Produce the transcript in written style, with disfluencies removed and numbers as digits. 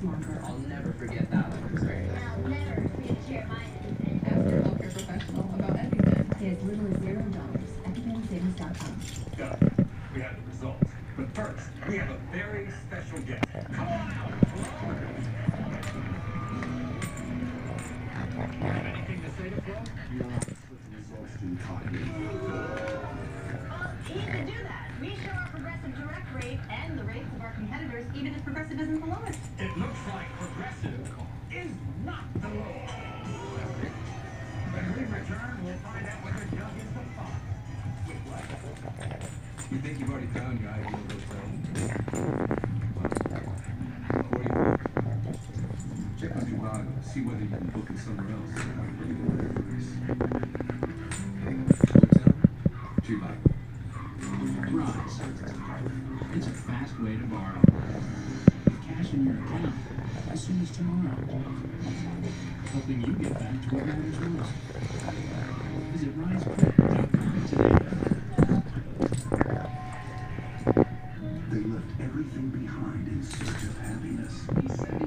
longer. I'll never forget that one experience. I'll never forget Jeremiah. Ask your healthcare professional about EpiPen. Pay as little as $0. EpiPenSavings.com. Done. We have the results. But first, we have a very special guest. Come on out! You have anything to say to Flo? You want to put the results to the copy. He can do that. We show our progressive direct rate and the rates of our competitors, even if progressive isn't the lowest. It looks like progressive is not the lowest. When we return, we'll find out whether Doug is the father. Wait, what? You think you've already found your ideal hotel? What do you think? Check with Trivago, see whether you can book it somewhere else. Hotel? Trivago. Rise. It's a fast way to borrow. Cash in your account as soon as tomorrow. Helping you get back to what matters most. Visit RiseCredit.com today. They left everything behind in search of happiness. He said